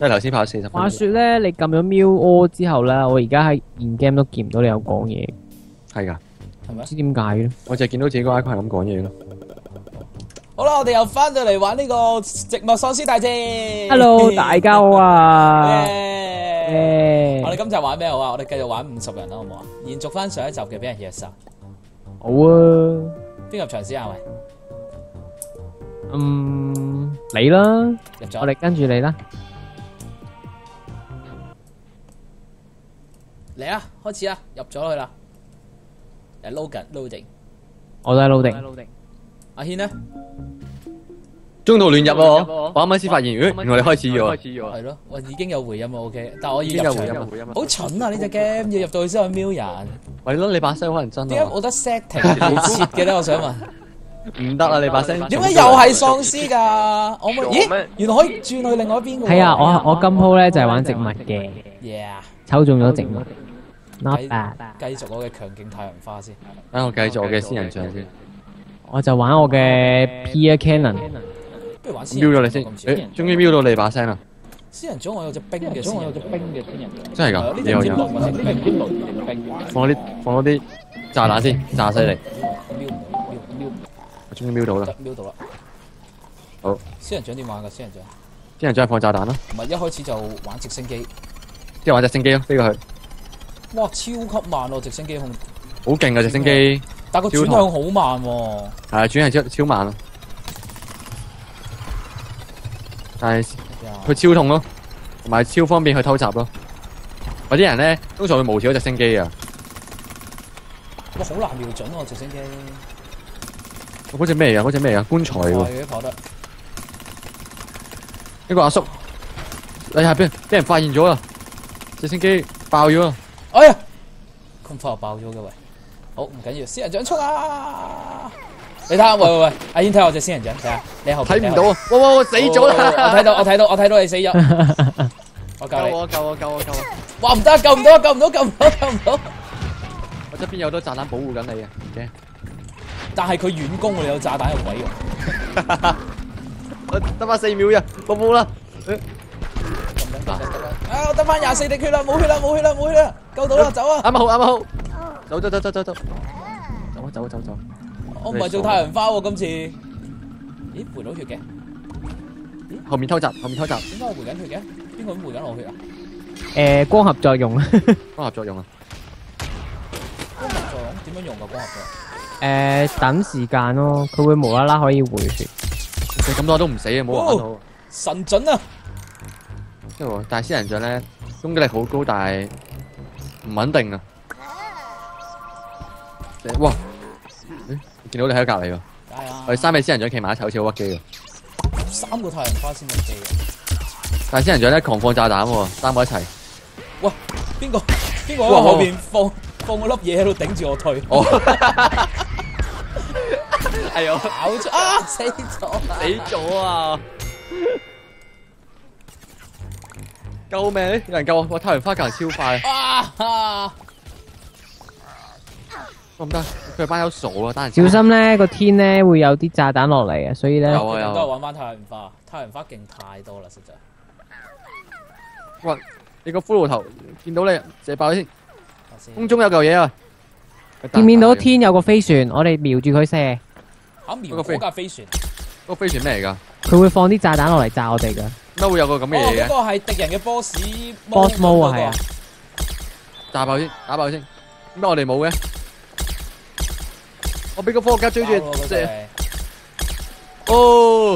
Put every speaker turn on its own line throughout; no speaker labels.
即係頭先跑40分。
話說咧，你撳咗 Mute All 之後咧，我而家喺現 game 都見唔到你有講嘢，
係㗎，
唔知點解嘅。
我就係見到自己個 icon 係咁講嘢咯。
好啦，我哋又翻到嚟玩呢個植物喪屍大戰。
Hello，大家好啊！
我哋今集玩咩好啊？我哋繼續玩50人啦，好唔好啊？延續翻上一集嘅俾人 yes 啊！
好啊，
邊入場先啊？喂，
你啦，
入咗。
我哋跟住你啦。
嚟啊！開始啊！入咗去啦。誒，loading。
我都係 loading。
阿軒呢？
中途亂入喎，我啱啱先發現，原來你開始咗。
係咯，我已經有回音啊 ，OK， 但係我要入場。好蠢啊！呢隻 game 要入到去先可以瞄人。
係咯，你把聲可能真。
點解冇得 setting 嚟設嘅咧？我想問。
唔得啊！你把聲。
點解又係喪屍㗎？我冇。咦？原來可以轉去另外一邊㗎。
係啊，我今鋪咧就係玩植物嘅。
Yeah。
抽中咗植物。Not bad。
繼續我嘅強勁太陽花先。
等我繼續我嘅仙人掌先。
我就玩我嘅 Peer Cannon。
不如玩
瞄咗你先，終於瞄到你把聲啦！
仙人掌我有隻冰嘅仙人掌，
真係㗎，有。放多啲炸彈先，炸死你！我終於瞄到啦！
瞄到啦！
好。
仙人掌點玩㗎？仙人掌？
仙人掌係放炸彈咯。
唔係一開始就玩直升機。
即係玩直升機咯，飛過去。
哇！超級慢喎，直升機控。
好勁啊！直升機。
但係個轉向好慢喎。係
啊，轉向超慢啊！但係佢超痛咯，同埋超方便去偷襲咯。有啲人咧，通常會無視嗰直升機啊。
哇，好難瞄準喎直升機。
嗰隻咩啊？嗰隻咩啊？棺材喎。
係嘅，跑得。
呢個阿叔，你下邊俾人發現咗啦！直升機爆咗啊！
哎呀，咁快就爆咗嘅喂。好唔緊要，仙人掌衝啊！你睇下，喂，阿軒睇下我隻仙人掌，睇下你後邊
睇唔到啊！哇！死咗啦！
我睇到你死咗。我救你！
救我！
哇！唔得，救唔到！
我側邊有好多炸彈保護緊你啊！唔驚。但
係佢遠攻我哋有炸彈有鬼喎。
我得翻4秒咋，冇啦。
啊！我得翻24滴血啦，冇血啦，救到啦，走啊！
啱好，走。走。
我唔係做太陽花喎，今次。咦？回到血嘅？
後面偷襲。點
解我回緊血嘅？邊個咁回緊我血啊？
光合作用。
光合作用啊？
光合作用點樣用㗎？光合作用？
等時間咯，佢會無啦啦可以回血。
你咁多都唔死啊！冇玩到。
神準啊！
即係但係仙人掌咧，攻擊力好高，但係唔穩定啊！哇！見到你喺隔籬喎，我哋3尾仙人掌企埋一齊，好似好屈機喎。
3個太陽花先屈機嘅。
但係仙人掌咧狂放炸彈喎，3個一齊。
喂，邊個喺後邊放個粒嘢喺度頂住我腿？係啊！咬咗啊！死咗啊！
救命！有人救我！哇！太陽花隔人超快啊！唔得，佢班友傻啊！單人
小心咧，個天咧會有啲炸彈落嚟啊，所以咧
都係玩翻太陽花，太陽花勁太多啦，實在。
喂，你個骷髏頭見到你射爆先，空中有嚿嘢啊！
見唔見到天有個飛船？我哋瞄住佢射。
嚇瞄嗰架飛船？
嗰個飛船咩嚟㗎？
佢會放啲炸彈落嚟炸我哋㗎。
乜會有個咁嘅嘢嘅？
嗰個係敵人嘅 boss
mode 啊，係啊！
打爆先！點解我哋冇嘅？我俾個科學家追住射。哦！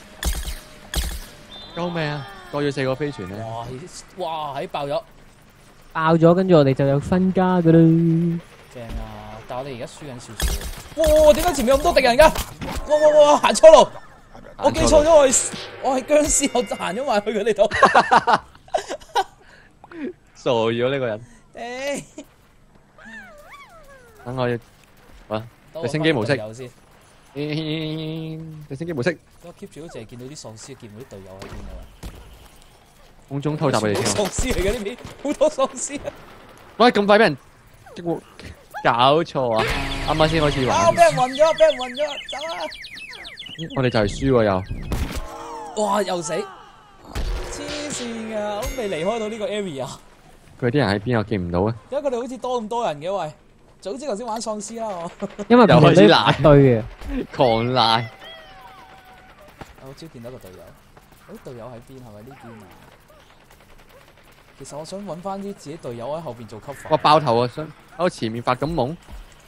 救命啊！過咗4個飛船咧。
哇！喺爆
咗，跟住我哋就有分家㗎啦。
正啊！但係我哋而家輸緊少少。哇！點解前面咁多敵人㗎？哇！行錯路。我記錯咗，我係僵屍，我行咗埋去佢哋度。
傻咗呢個人。等我要，啊！直升機模式。直升機模式。
我 keep 住都淨係見到啲喪屍，見唔到啲隊友喺邊啊！
空中偷襲佢哋先。
喪屍嚟嘅呢邊，好多喪屍啊！
喂，咁快俾人激活，搞錯啊！啱啱先開始玩。
啊！俾人暈咗，走啊！
我哋就係輸喎又。
哇！又死，黐線㗎，我都未離開到呢個 area。
佢啲人喺邊我見唔到啊！
點解佢哋好似多咁多人嘅喂？早知頭先玩喪屍啦我。
因為佢哋都一堆嘅。
狂賴。
我朝見到個隊友，我啲隊友喺邊？係咪呢邊啊？其實我想揾翻啲自己隊友喺後邊做 cover。
哇！爆頭啊！想喺我前面發緊夢。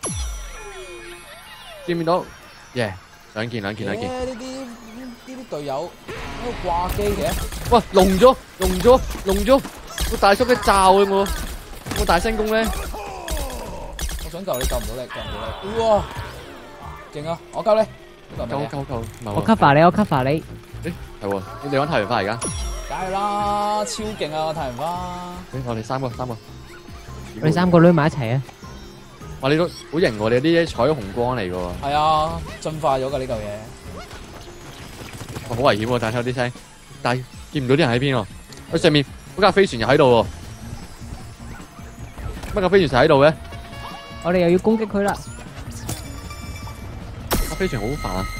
見唔見到？耶！兩件。
呢啲隊友喺度掛機嘅。
哇！龍咗！個大叔嘅罩啊我！我大聲公咧。
我想救你，救唔到你。哇！勁啊！我救你。
救！
我 cover 你，我 cover 你。
誒係喎，你玩太陽花而家？
梗係啦，超勁啊！太陽花。
我哋三個。
我哋三個攣埋一齊啊！
哇！你都好型喎，你啲彩虹光嚟㗎喎。
係啊，進化咗㗎呢嚿嘢。
哇！好危險喎，但係聽啲聲，但係見唔到啲人喺邊喎。佢上面嗰架飛船又喺度喎。乜架飛船就喺度嘅？
我哋又要攻擊佢啦！
架飛船好煩啊！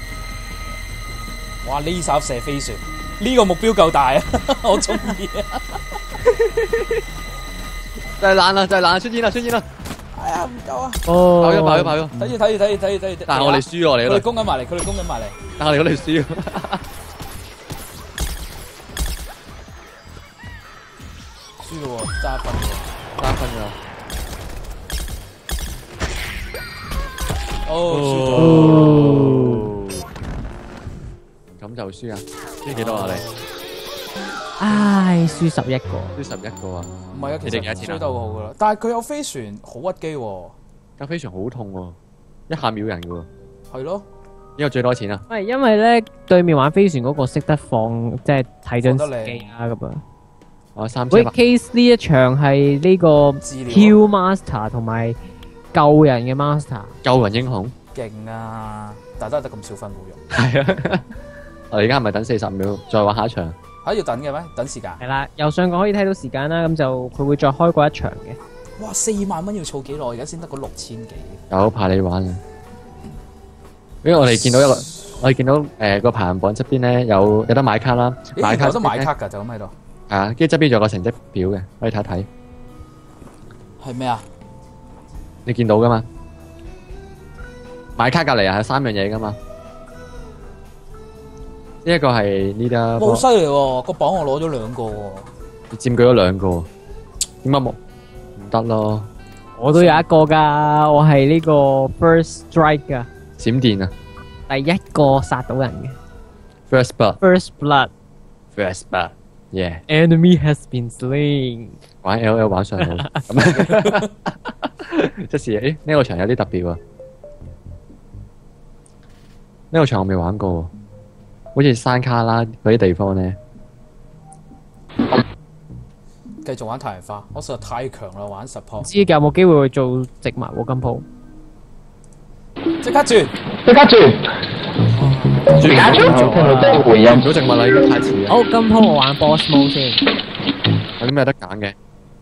哇！呢艘射飛船，呢個目標夠大啊！我中意啊！
真係爛啦！出煙啦！
哎呀，唔夠啊！
哦，
爆咗！
睇住！
但係我哋輸喎，你嗰度。
佢哋攻緊埋嚟。
但係我哋嗰度輸。
輸咯喎，揸分
㗎。
哦，
咁就輸啊！輸幾多啊你？
唉，輸11個。
輸11個啊！
唔係啊，其
你哋幾多錢啊
實追得好好噶啦，但係佢有飛船，好屈機喎。
架飛船好痛喎，一下秒人㗎喎。
係咯，
呢個最多錢啊！
喂，因為咧對面玩飛船嗰個識得放，即係睇準時機啊咁樣。
我3
喂
千。
，case 呢一場係呢個
治療
Heal Master 同埋救人嘅 Master。
救人英雄。
勁啊！但係都係得咁少分冇用。
係啊！我哋而家係咪等40秒再玩下一場？
嚇要等嘅咩？等時間。
係啦，右上角可以睇到時間啦，咁就佢會再開過一場嘅。
哇！4萬蚊要儲幾耐？而家先得個6000幾。
有怕你玩啊！因為我哋見到個排行榜側邊咧有得買卡啦，買卡
有得買卡㗎，就咁喺度。
係啊，跟住側邊仲有個成績表嘅，可以睇一睇。
係咩啊？
你見到噶嘛？買卡隔離係3樣嘢噶嘛？呢一個係呢啲，
好犀利喎！個榜我攞咗2個喎。
你佔據咗2個，點解冇？唔得咯！
我都有一個㗎，我係呢個 First Strike 㗎，
閃電啊
第一個殺到人嘅。
！First blood，
First Blood，
yeah！
Enemy has been slain。
玩 LL 玩上腦，咁即是呢個場有啲特別喎。呢個場我未玩過喎，好似山卡拉嗰啲地方咧。
繼續玩太陽花，我實在太強啦！玩support，
唔知有冇機會去做植物喎金鋪？
即刻轉！
轉假轉做啊！回應唔到植物啦，已經太遲啦。
好，金鋪我玩 Boss Mode 先。
有啲咩得揀嘅？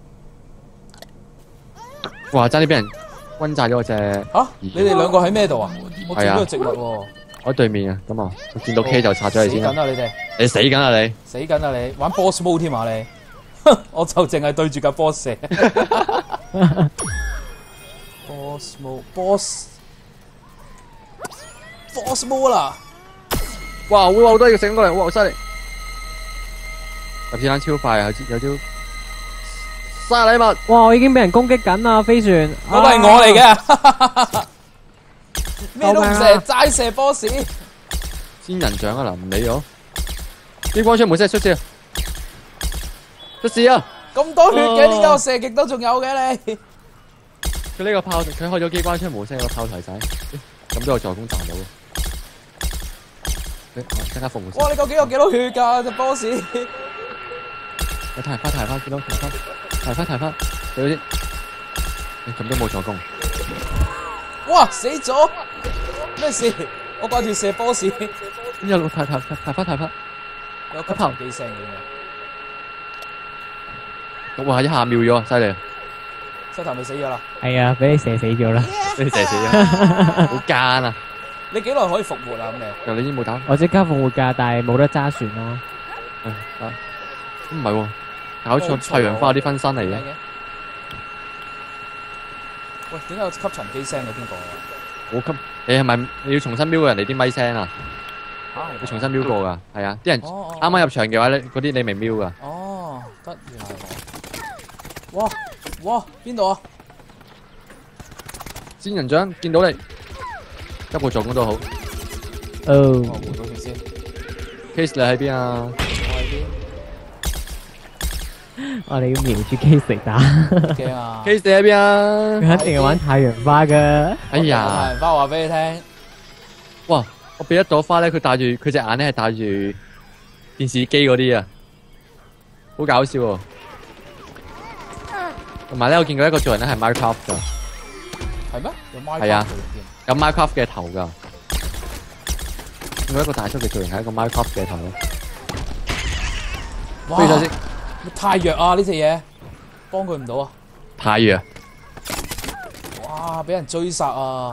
哇！爭啲俾人轟炸咗我隻。
嚇！你哋兩個喺咩度啊？我見到個植物喎。
我喺對面啊，咁啊，我見到 K 就殺咗你先啦。
死緊啊！你哋
你死緊啊你！
死緊啊你！玩 boss mode 添啊你！我就淨係對住架 boss 射。boss mode，boss mode 啦！
哇！好多嘢醒過嚟，哇！好犀利！入子彈超快啊！有招生日禮物。
哇！我已經俾人攻擊緊啦，飛船。
嗰個係我嚟嘅。咩都唔射，齋射 boss。
仙人掌啊嗱，唔理咗。機關槍冇聲出事啊！出事啊！
咁多血嘅，點解我射極都仲有嘅你？
佢呢個炮，佢開咗機關槍冇聲，個炮提仔，咁都有助攻彈到。即刻復活。
哇！你究竟有幾多血㗎隻 boss？
我提翻，見到提翻，俾佢先。咁都冇助攻。
哇！死咗！咩事？我掛住射 boss。
一路提翻。
有吸頭幾聲嘅。
哇！一下秒咗，犀利！
膝頭咪死咗啦？
係啊，俾你射死咗啦。
俾你射死咗，好奸啊！
你幾耐可以復活啊？咁你？
又你已經冇打。
我即刻復活㗎，但係冇得揸船咯。
唔係喎，搞錯太陽花啲分身嚟嘅。
喂，點解有吸塵機聲嘅邊個啊？
我吸，你係咪你要重新瞄過人哋啲咪聲啊？你重新瞄過㗎，係啊！啲人啱啱入場嘅話咧，嗰啲你未瞄㗎。
哦，得原來係我。哇哇，邊度啊？
仙人掌見到你，一步做工都好。
哦，
我換到佢先。
Case 你喺邊啊？
我喺邊？
我哋要瞄住 case 嚟打，
驚啊！
Case 你喺邊啊？
佢一定係玩太陽花噶。
哎呀！
太陽花話俾你聽。
哇！我俾一朵花咧，佢戴住佢隻眼咧係戴住電視機嗰啲啊，好搞笑喎！同埋咧，我見過一個做人咧係 Minecraft 噶，
係咩？有 Minecraft
係啊
嘅
有 Minecraft 嘅頭噶。見過一個大叔嘅造型係一個 Minecraft 嘅頭咯。
哇！
飛咗先，
太弱啊！呢隻嘢幫佢唔到啊！
太陽。
哇！俾人追殺啊！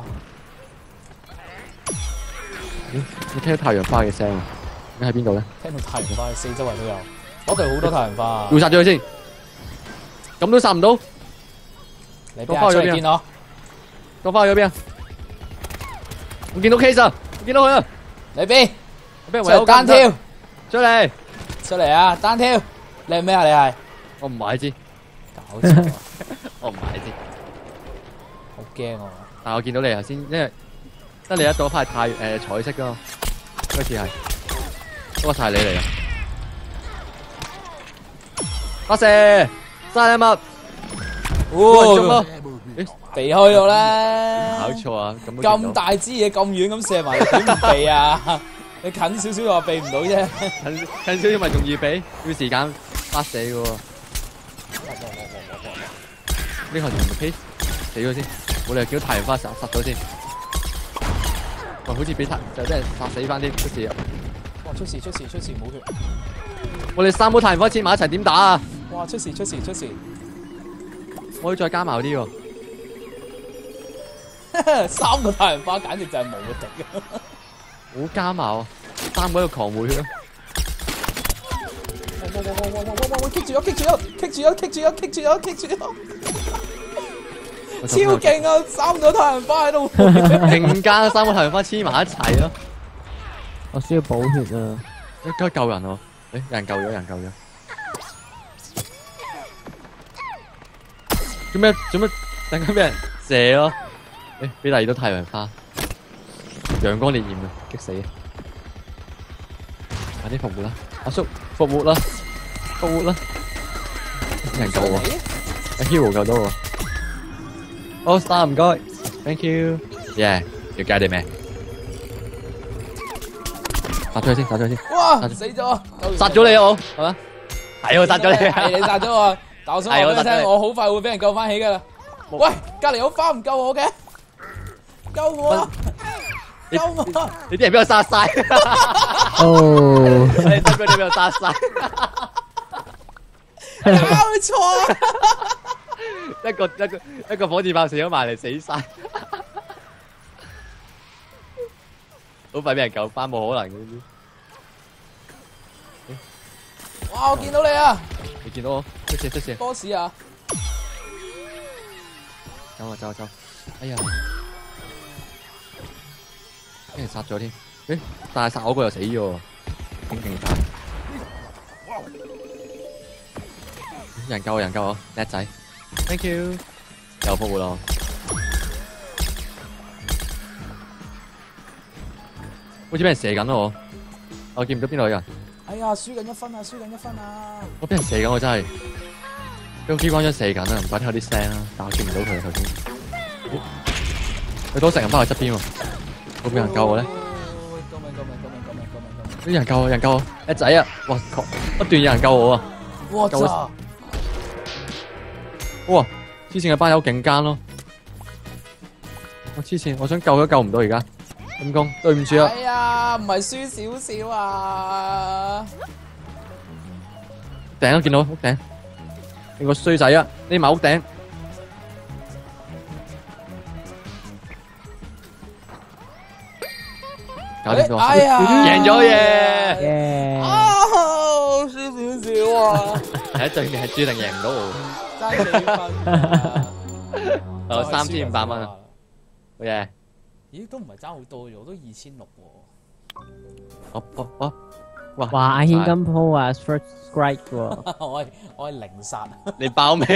你聽到太陽花嘅聲啊？你喺邊度咧？
聽到太陽花，四周圍都有，嗰度好多太陽花啊！
要殺咗佢先，咁都殺唔到。
你俾阿出嚟見我，
朵花去咗邊啊？我見到 Case 啊，我見到佢啊！
你邊？
俾人
出嚟單挑，
出嚟！
出嚟啊！單挑，你係咩啊？你係？
我唔係知，
搞錯啊！
我唔係知，
好驚啊！
但係我見到你頭先，因為得你一朵花係太彩色噶嘛，好似係，嗰個就係你嚟啊！發射，晒禮物，中咯！
避開咗啦！
搞錯啊！
咁大支嘢咁遠咁射埋，點唔避啊？你近少少就話避唔到啫，
近少少咪仲易避，要時間殺死嘅喎。呢個係唔 K， 死咗先，我哋叫太陽花殺咗先。喂，好似俾就真係殺死翻啲出事啊！
哇！出事冇血！
我哋三寶太陽花黐埋一齊點打啊？
哇！出事！
我要再加埋啲喎。
三個太陽花簡直就係無敵啊！
好加矛啊！三個喺度狂回血咯！
哇！棘住咗！超勁啊！三個太陽花喺度，
勁加三個太陽花黐埋一齊咯！
我需要補血啊！
應該救人喎！有人救咗！做咩？突然間俾人射咯！俾第二朵太陽花，陽光烈焰啊！激死！快啲復活啦！阿叔復活啦！有人救我，阿 Hero 救到我。好，Star 唔該 ，Thank you，Yeah，要加啲咩？殺咗佢先。
哇！死咗，
殺咗你啊！我係嘛？係我殺咗你，
係你殺咗我。但我想話俾你聽，我好快會俾人救翻起噶啦。喂，隔籬有花唔救我嘅？救我啊！救我！
你啲人俾我殺晒。
哦，
你真俾我殺晒。
搞錯啊！
一個火箭炮射咗埋嚟死晒，好快俾人救翻，冇可能嘅呢啲。
哇！我見到你啊！
你見到我？出事
！boss 啊！
走！哎呀！俾人殺咗添，但係殺我個又死咗，勁快！有人救我，叻仔 ，thank you， 又復活咯！好似俾人射緊咯我見唔到邊度有人。
哎呀，輸緊一分啊！
我俾人射緊，我真係俾個機關槍射緊啊！唔怪得有啲聲啦，但我見唔到佢頭先。佢多成人翻去側邊喎，會唔會有人救我咧？
救命！
啲人救我，叻仔啊！哇，不斷有人救我啊！
哇！
救我！哇！之前嘅班友勁奸咯，我黐線，我想救都救唔到而家，陰公，對唔住啊！
哎呀，唔係輸少少啊！
頂都見到屋頂，你個衰仔啊！匿埋屋頂，搞掂咗，
哎呀，
贏咗嘢！
耶！
啊，輸少少啊！ 啊！
喺對面係注定贏唔到我。
爭4分啊。
3500蚊啊！好嘢！
咦，都唔係爭好多啫，我都2600喎。
哦，哇！
哇！阿軒金鋪啊 ，first strike 喎。
我係零殺。
你爆尾？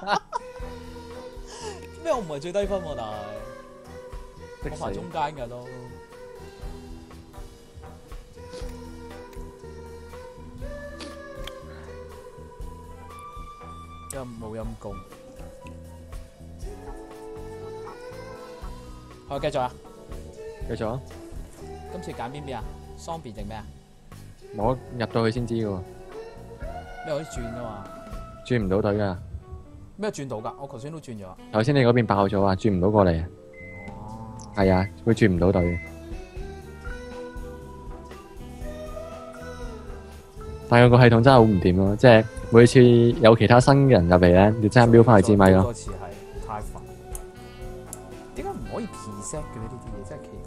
咩？我唔係最低分喎，但係我排中間㗎都。冇陰功。好，繼續啊！
繼續啊！
今次揀邊啊？雙邊定咩啊？
我入到去先知嘅喎。
咩可以轉㗎嘛？
轉唔到隊㗎。
咩轉到㗎？我頭先都轉咗。
頭先你嗰邊爆咗啊，轉唔到過嚟啊。
哦。
係啊，會轉唔到隊。但係個系統真係好唔掂咯，即係每次有其他新人入嚟咧，你真係瞄翻去支咪咯。
多次係太煩。點解唔可以 preset 嘅呢啲嘢真係奇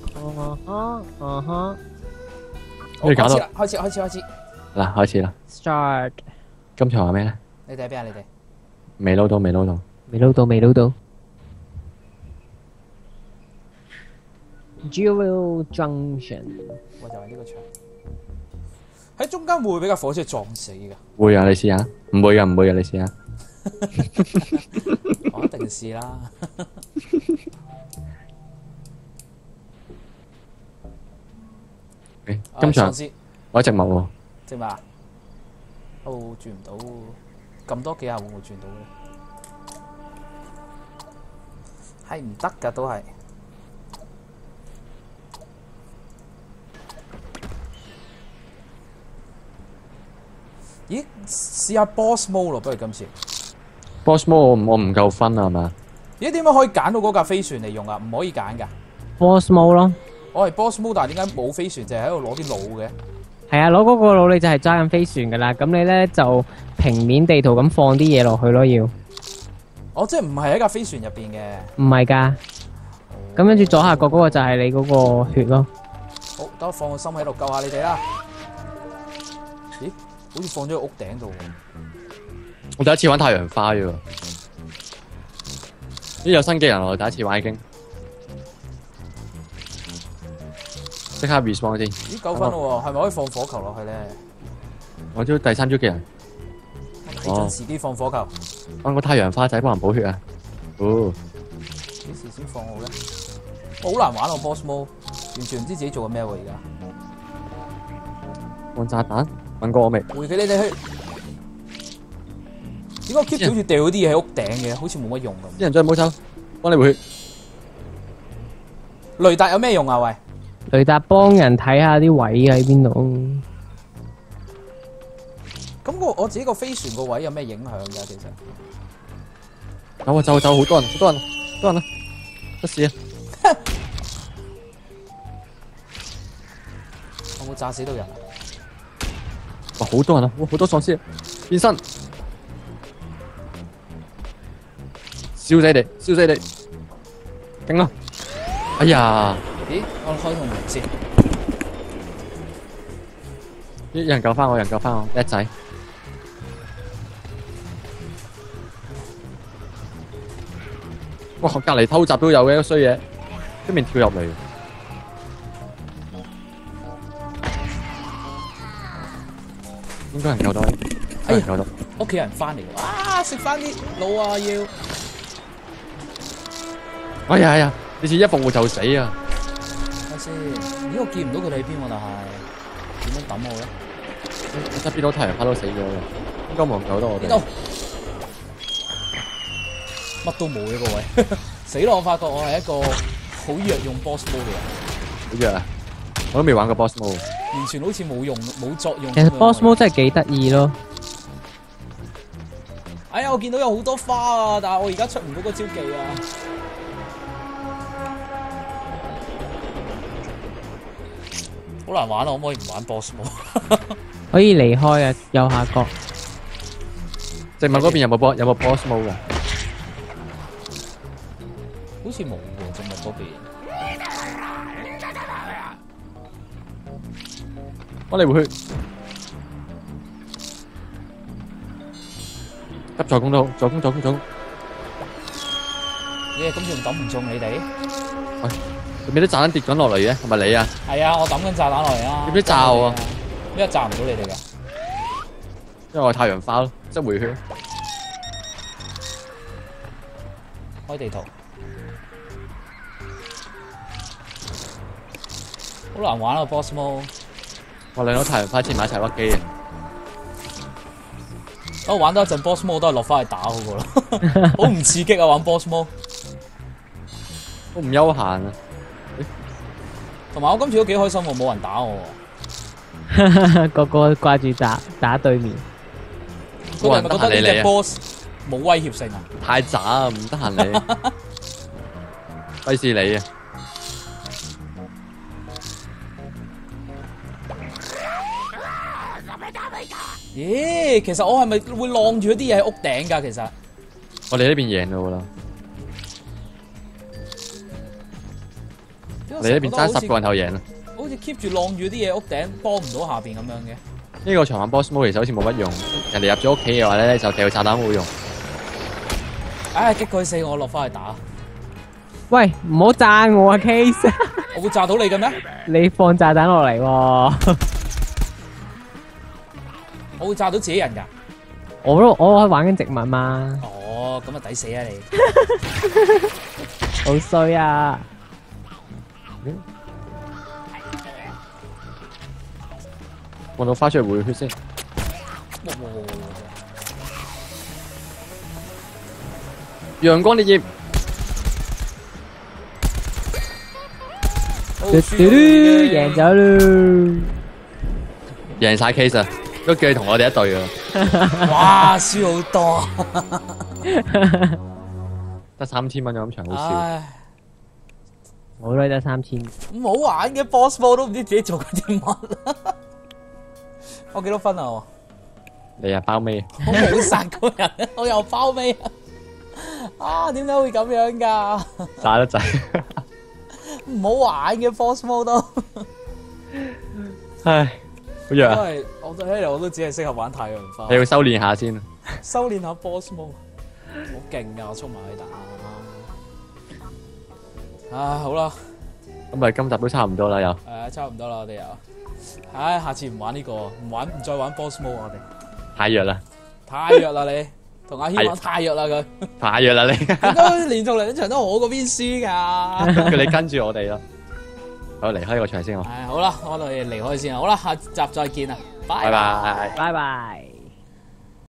怪。
你搞到
開始。
嗱，開始啦。
Start。
今場話咩咧？
你哋喺邊啊？你哋
未撈到。
未撈到。Jewel Junction。
我就係呢個場。喺中間會唔會俾架火車撞死㗎？
會啊，你試下。唔會㗎，你試下。
我一定試啦。
今場我一直冇喎。
直嘛？都轉唔到，咁多幾下會唔會轉到咧？係唔得㗎，都係。咦？試下 boss mode 咯，不如今次。
boss mode 我唔夠分啊，係嘛？
咦？點解可以揀到嗰架飛船嚟用啊？唔可以揀㗎。
boss mode 咯。
我係 boss mode，但係點解冇飛船，淨係喺度攞啲腦嘅？
係啊，攞嗰個腦你就係揸緊飛船噶啦，咁你咧就平面地圖咁放啲嘢落去咯，要。
哦，即係唔係喺架飛船入邊嘅？
唔係噶，咁跟住左下角嗰個就係你嗰個血咯。
好，等我放個心喺度救下你哋啦。咦？好似放咗喺屋頂度。
我第一次玩太陽花啫喎。咦，有新技能我第一次玩已經。即刻 respawn 先。
咦，9分咯喎，係咪可以放火球落去咧？
我招第3招技能。
睇準時機放火球。
個太陽花仔幫人補血啊！哦。
幾時先放好咧？好難玩喎 boss mode，完全唔知自己做緊咩喎而家。
放炸彈，問過我未？
回佢你哋去。點解 keep 住好似掉嗰啲嘢喺屋頂嘅？好似冇乜用咁。
啲人再唔好走，幫你回血。
雷達有咩用啊？喂！
雷達幫人睇下啲位喺邊度。
咁我自己個飛船個位有咩影響㗎？其實
走，好多人啊！出事啊！
我冇炸死到人啊！
哇，好多人啊！哇，好多喪屍變身，燒死你！勁啊！哎呀！
咦？我開通門先。
有人救翻我，叻仔！哇！隔離偷襲都有嘅衰嘢，出面跳入嚟。應該人救到，
哎呀，
救到！
屋企人翻嚟，哇！食翻啲腦啊要。
哎呀！你似一復活就死啊！
睇先，咦？我見唔到佢哋喺邊喎，但係點樣抌我咧？
我側邊到太陽花都死咗嘅，應該冇人救到我哋。
邊度？乜都冇嘅個位，死咯！我發覺我係一個好弱用 boss mode 嘅人。
好弱啊！我都未玩過 boss mode，
完全好似冇用冇作用。
其實 boss mode 真係幾得意咯。
哎呀，我見到有好多花啊，但係我而家出唔到個招技啊。好難玩啊！可唔可以唔玩 boss mode？
可以離開啊，右下角。
植物嗰邊有冇 boss mode 㗎？
好似冇喎，植物嗰邊。
幫你回血。 急助攻都好，助攻。
咦，咁仲抌唔中你哋？
做咩啲炸彈跌緊落嚟嘅？係咪你啊？
係啊，我抌緊炸彈落嚟啊！
點解炸我啊？
點解炸唔到你哋㗎？
因為我係太陽花咯，即係回血。
開地圖，好難玩啊 ！Boss Mode，
我兩個太陽花黐埋一齊屈機啊！
我玩多一陣 Boss Mode 都係落翻去打好過啦，好唔刺激啊！玩 Boss Mode，
好唔休閒啊！
同埋我今次都幾開心喎，冇人打我喎。
個個掛住打對面。
佢哋係咪覺得呢隻 boss 冇威脅性啊？
太渣啊，唔得閒你，費事你啊！
咦，其實我係咪會晾住一啲嘢喺屋頂㗎？其實
我哋呢邊贏咗啦，你呢邊爭10個人頭贏啦。
好似 keep 住晾住啲嘢屋頂，幫唔到下邊咁樣嘅。
呢個長玩 boss mode 其實好似冇乜用，人哋入咗屋企嘅話咧就掉炸彈冇用。
唉，激佢死我落翻去打。
喂，唔好炸我啊 ，Case！
我會炸到你嘅咩？
你放炸彈落嚟喎。
我會炸到自己人㗎。
我玩緊植物嘛。
哦，咁啊抵死啊你！
好衰啊！
望到花出嚟回血先。陽光烈焰。
贏咗咯！
贏晒 case 啊！都叫你同我哋一隊噶。
哇，輸好多。
得3000蚊咁場，好笑。
我都得3000。
唔好玩嘅 boss mode 都唔知自己做緊啲乜。我幾多分啊我？
你啊包尾。
我冇殺過人，我又包尾啊！啊，點解會咁樣噶？
炸得滯。
唔好玩嘅 boss mode 都。
唉，好弱啊！
因為我睇嚟我都只係適合玩太陽花。
你要修煉下先。
修煉下 boss mode，好勁噶！我衝埋去打。啊，好啦。
咁咪今集都差唔多啦，又。
差唔多啦，我哋又。唉，下次唔玩呢個，唔再玩 boss mode 我哋。
太弱啦！
太弱啦你，同阿軒玩太弱啦佢。
太弱啦你。
點解連續兩場都我嗰邊輸㗎？
叫你跟住我哋咯。好，離開呢個場先我。
好啦，我哋離開先啦。好啦，下集再見啦，拜
拜拜。
拜拜。